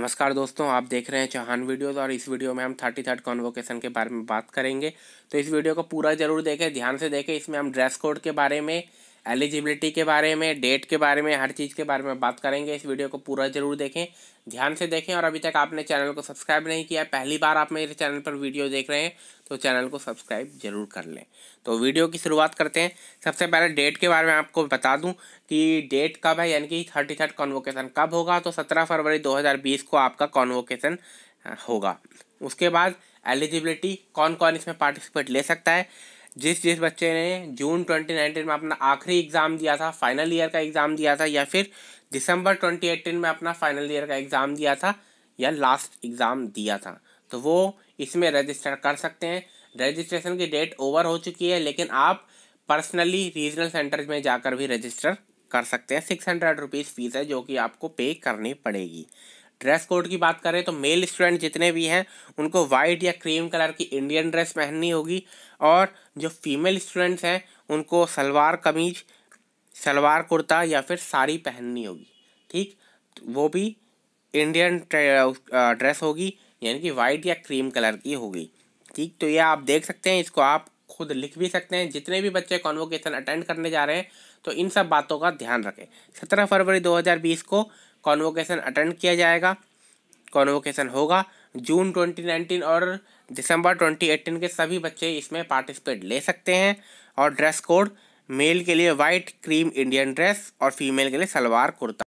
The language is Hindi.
नमस्कार दोस्तों, आप देख रहे हैं चौहान वीडियोस और इस वीडियो में हम 33rd कॉन्वोकेशन के बारे में बात करेंगे। तो इस वीडियो को पूरा ज़रूर देखें, ध्यान से देखें। इसमें हम ड्रेस कोड के बारे में, एलिजिबिलिटी के बारे में, डेट के बारे में, हर चीज़ के बारे में बात करेंगे। इस वीडियो को पूरा ज़रूर देखें, ध्यान से देखें। और अभी तक आपने चैनल को सब्सक्राइब नहीं किया, पहली बार आप मेरे चैनल पर वीडियो देख रहे हैं तो चैनल को सब्सक्राइब जरूर कर लें। तो वीडियो की शुरुआत करते हैं। सबसे पहले डेट के बारे में आपको बता दूं कि डेट कब है, यानी कि 33rd कॉन्वोकेशन कब होगा। तो 17 फरवरी 2020 को आपका कॉन्वोकेशन होगा। उसके बाद एलिजिबिलिटी, कौन कौन इसमें पार्टिसिपेट ले सकता है। जिस बच्चे ने जून 2019 में अपना आखिरी एग्ज़ाम दिया था, फाइनल ईयर का एग्ज़ाम दिया था, या फिर दिसंबर 2018 में अपना फाइनल ईयर का एग्ज़ाम दिया था या लास्ट एग्ज़ाम दिया था, तो वो इसमें रजिस्टर कर सकते हैं। रजिस्ट्रेशन की डेट ओवर हो चुकी है, लेकिन आप पर्सनली रीजनल सेंटर में जाकर भी रजिस्टर कर सकते हैं। 600 रुपीज़ फीस है जो कि आपको पे करनी पड़ेगी। ड्रेस कोड की बात करें तो मेल स्टूडेंट जितने भी हैं उनको वाइट या क्रीम कलर की इंडियन ड्रेस पहननी होगी, और जो फीमेल स्टूडेंट्स हैं उनको सलवार कमीज, सलवार कुर्ता या फिर साड़ी पहननी होगी। ठीक, वो भी इंडियन ड्रेस होगी, यानी कि वाइट या क्रीम कलर की होगी। ठीक, तो ये आप देख सकते हैं, इसको आप खुद लिख भी सकते हैं। जितने भी बच्चे कॉन्वोकेशन अटेंड करने जा रहे हैं तो इन सब बातों का ध्यान रखें। 17 फरवरी 2020 को कॉन्वोकेशन अटेंड किया जाएगा। कॉन्वोकेशन होगा। जून 2019 और दिसंबर 2018 के सभी बच्चे इसमें पार्टिसिपेट ले सकते हैं। और ड्रेस कोड मेल के लिए वाइट क्रीम इंडियन ड्रेस और फीमेल के लिए सलवार कुर्ता।